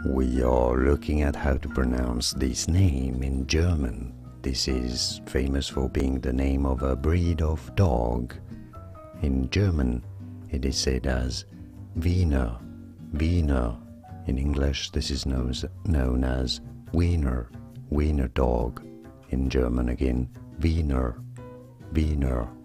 We are looking at how to pronounce this name in German. This is famous for being the name of a breed of dog. In German, it is said as Wiener, Wiener. In English, this is known as Wiener, Wiener dog. In German again, Wiener, Wiener.